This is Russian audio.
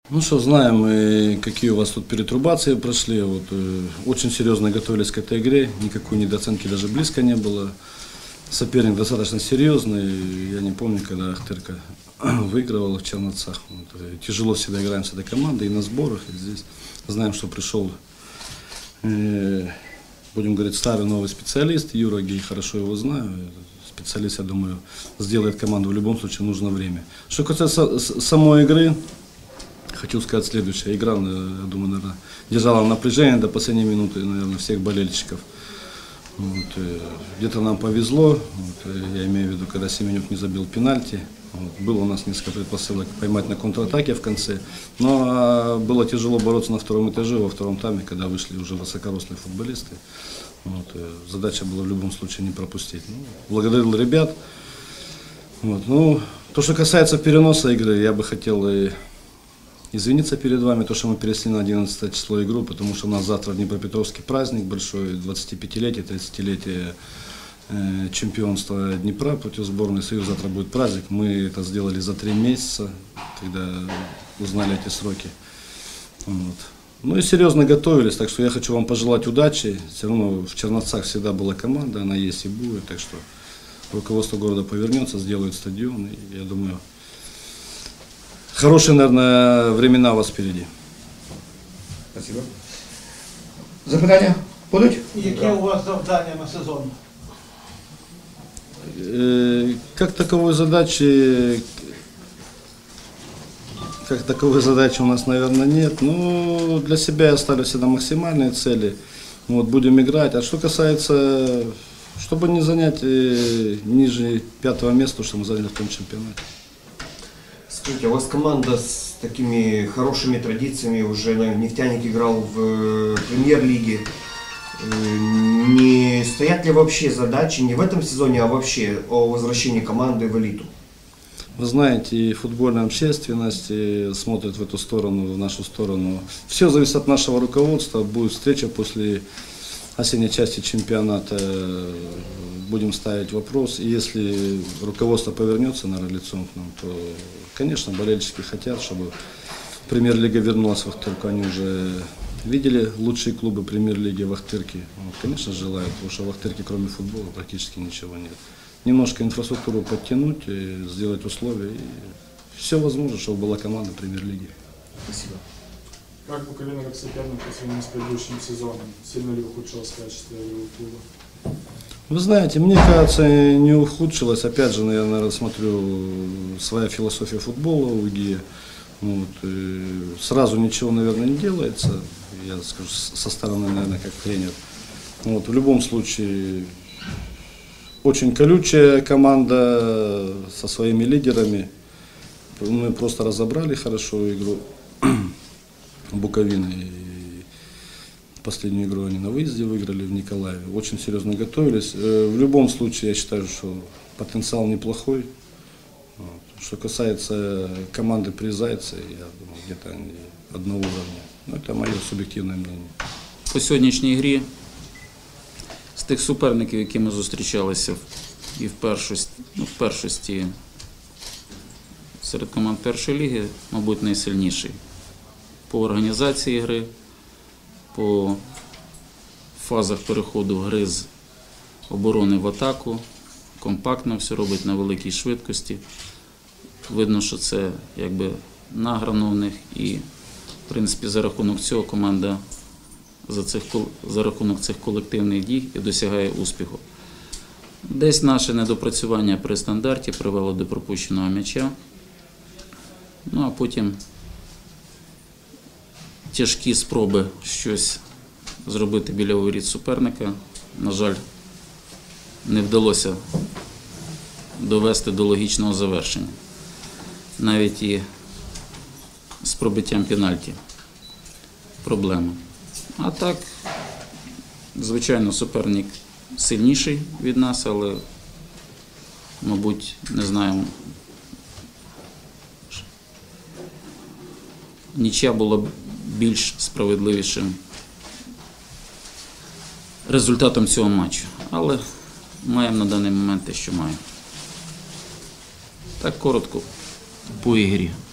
Ну что, знаем, какие у вас тут перетрубации прошли. Вот, очень серьезно готовились к этой игре, никакой недооценки даже близко не было. Соперник достаточно серьезный, я не помню, когда Ахтырка выигрывала в Черновцах. Вот, тяжело всегда играем с этой командой и на сборах, и здесь. Знаем, что пришел, будем говорить, старый новый специалист, Юра Гей, хорошо его знаю. Специалист, я думаю, сделает команду, в любом случае нужно время. Что касается самой игры, хочу сказать следующее. Игра, я думаю, наверное, держала напряжение до последней минуты, наверное, всех болельщиков. Вот, где-то нам повезло, вот, я имею в виду, когда Семенюк не забил пенальти. Вот, было у нас несколько предпосылок поймать на контратаке в конце, но было тяжело бороться на втором этаже, во втором тайме, когда вышли уже высокорослые футболисты. Вот, задача была в любом случае не пропустить. Ну, благодарил ребят. Вот, ну, то, что касается переноса игры, я бы хотел извиниться перед вами, то, что мы перенесли на 11 число игру, потому что у нас завтра в Днепропетровске праздник большой, 25-летие, 30-летие чемпионства Днепра против сборной Союза. Завтра будет праздник. Мы это сделали за 3 месяца, когда узнали эти сроки. Вот. Ну и серьезно готовились, так что я хочу вам пожелать удачи. Все равно в Черновцах всегда была команда, она есть и будет, так что руководство города повернется, сделает стадион, и я думаю, хорошие, наверное, времена у вас впереди. Спасибо. Запитання будуть? Яке у вас завдання на сезон? Как таковой задачи у нас, наверное, нет. Но для себя я ставлю всегда максимальные цели. Вот, будем играть. А что касается, чтобы не занять ниже 5-го места, что мы заняли в том чемпионате. Скажите, у вас команда с такими хорошими традициями, уже нефтяник играл в премьер-лиге. Не стоят ли вообще задачи, не в этом сезоне, а вообще о возвращении команды в элиту? Вы знаете, и футбольная общественность смотрит в эту сторону, в нашу сторону. Все зависит от нашего руководства. Будет встреча после осенней части чемпионата. Будем ставить вопрос. И если руководство повернется, наверное, лицом к нам, то, конечно, болельщики хотят, чтобы премьер-лига вернулась в Ахтырку. Они уже видели лучшие клубы премьер-лиги в Ахтырке. Вот, конечно, желают, потому что в Ахтырке кроме футбола практически ничего нет. Немножко инфраструктуру подтянуть, сделать условия, и все возможно, чтобы была команда премьер-лиги. Спасибо. Как Буковина как соперник по сравнению с предыдущим сезоном? Сильно ли ухудшилось качество игры у клуба? Вы знаете, мне кажется, не ухудшилось. Опять же, я, наверное, смотрю, своя философия футбола у ГИ. Вот, сразу ничего, наверное, не делается. Я скажу, со стороны, наверное, как тренер. Вот, в любом случае, очень колючая команда со своими лидерами. Мы просто разобрали хорошо игру Буковины. Последнюю игру они на выезде выиграли в Николаеве. Очень серьезно готовились. В любом случае, я считаю, что потенциал неплохой. Вот. Что касается команды при Зайце, я думаю, где-то они одного уровня. Но это мое субъективное мнение. По сьогоднішній грі з тих суперників, які ми зустрічалися і в першості серед команд першої ліги, мабуть, найсильніший. По організації гри, по фазах переходу гри з оборони в атаку, компактно все робить на великій швидкості. Видно, що це якби награно в них, і в принципі за рахунок цього команда за рахунок цих колективних дій і досягає успіху. Десь наше недопрацювання при стандарті привело до пропущеного м'яча, ну а потім тяжкі спроби щось зробити біля воріт суперника, на жаль, не вдалося довести до логічного завершення. Навіть і з пробиттям пенальті проблема. А так, звичайно, суперник сильніший від нас, але, мабуть, не знаємо, нічия була б більш справедливішим результатом цього матчу. Але маємо на даний момент те, що маємо. Так коротко по ігрі.